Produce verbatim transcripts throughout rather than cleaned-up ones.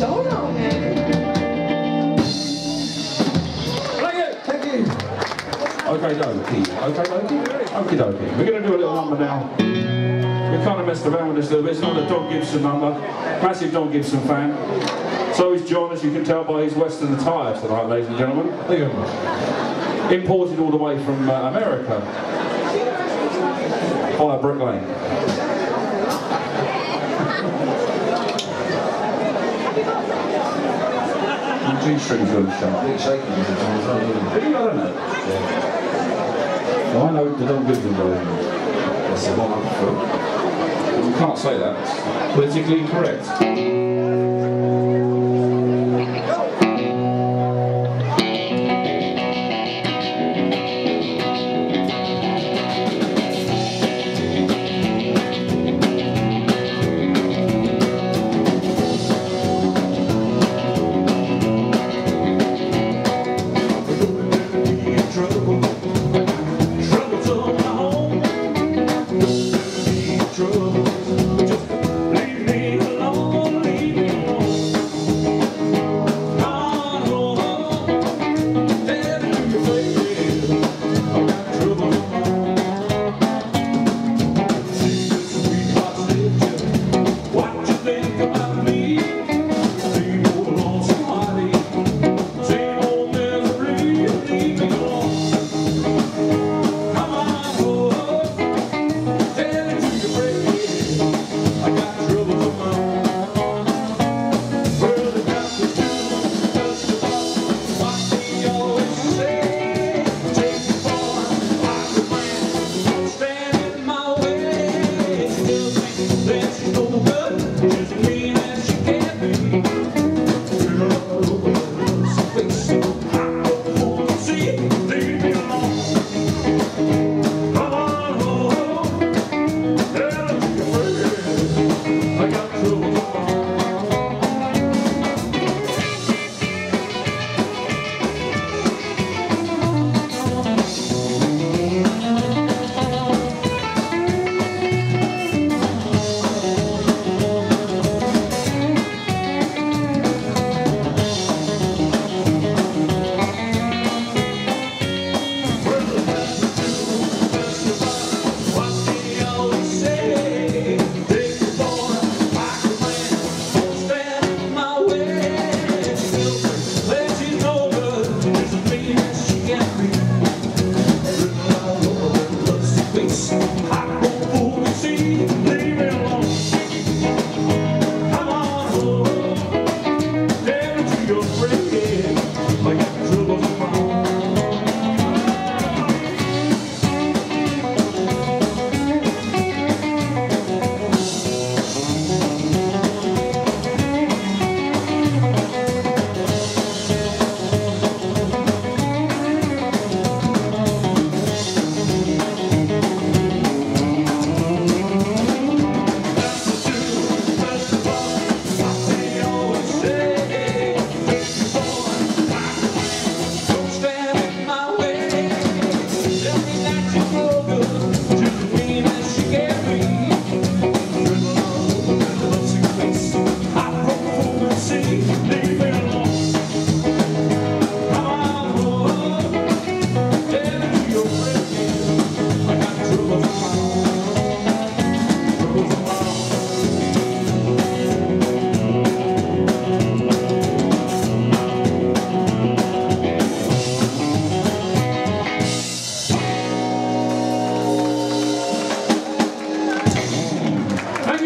shoulder on there. Thank you. Thank you. Okay, dokie. Okay, dokie. Okie dokie. We're going to do a little number now. We kind of messed around with this a little bit. It's not a Don Gibson number. Massive Don Gibson fan. So is John, as you can tell by his Western attire tonight, ladies and gentlemen. Thank you very much. Imported all the way from uh, America. Via Brick Lane. G-strings on the show. I think shaking is a time as well, isn't it? Really? I don't know. Yeah. Well, I know the Don Gibson version. That's the one up front. You can't say that. It's politically incorrect.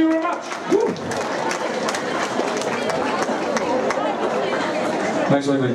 Thanks, Lee.